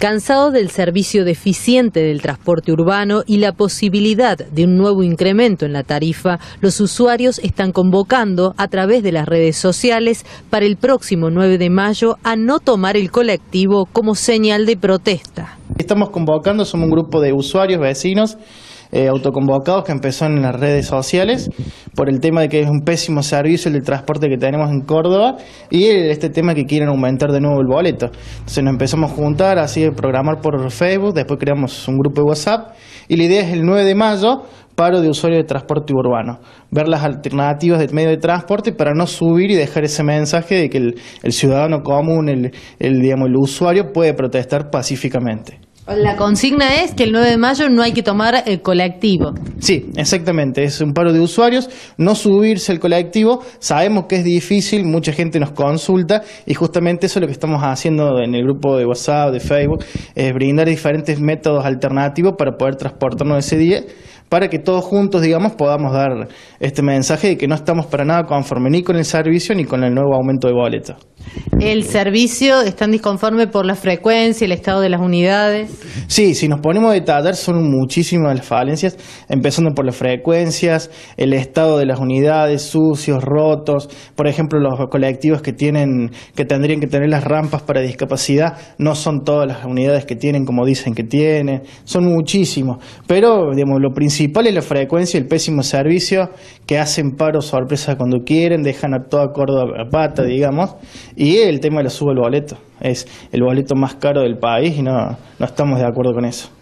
Cansados del servicio deficiente del transporte urbano y la posibilidad de un nuevo incremento en la tarifa, los usuarios están convocando a través de las redes sociales para el próximo 9 de mayo a no tomar el colectivo como señal de protesta. Estamos convocando, somos un grupo de usuarios, vecinos, autoconvocados que empezó en las redes sociales por el tema de que es un pésimo servicio el de transporte que tenemos en Córdoba y este tema que quieren aumentar de nuevo el boleto. Entonces nos empezamos a juntar, así a programar por Facebook, después creamos un grupo de WhatsApp y la idea es el 9 de mayo, paro de usuarios de transporte urbano, ver las alternativas de medio de transporte para no subir y dejar ese mensaje de que el ciudadano común, el usuario puede protestar pacíficamente. La consigna es que el 9 de mayo no hay que tomar el colectivo. Sí, exactamente, es un paro de usuarios, no subirse al colectivo, sabemos que es difícil, mucha gente nos consulta y justamente eso es lo que estamos haciendo en el grupo de WhatsApp, de Facebook, es brindar diferentes métodos alternativos para poder transportarnos ese día, para que todos juntos, digamos, podamos dar este mensaje de que no estamos para nada conformes ni con el servicio ni con el nuevo aumento de boleto. ¿El servicio están disconformes por la frecuencia, el estado de las unidades? Sí, si nos ponemos a detallar son muchísimas las falencias, empezando por las frecuencias, el estado de las unidades, sucios, rotos, por ejemplo los colectivos que tendrían que tener las rampas para discapacidad, no son todas las unidades que tienen como dicen que tienen, son muchísimos, pero digamos, lo principal es la frecuencia y el pésimo servicio, que hacen paro sorpresa cuando quieren, dejan a toda Córdoba a pata, digamos, y el tema de la suba del boleto, es el boleto más caro del país y no estamos de acuerdo con eso.